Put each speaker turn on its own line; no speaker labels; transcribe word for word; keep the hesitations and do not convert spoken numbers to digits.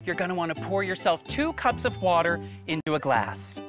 you're gonna wanna pour yourself two cups of water into a glass.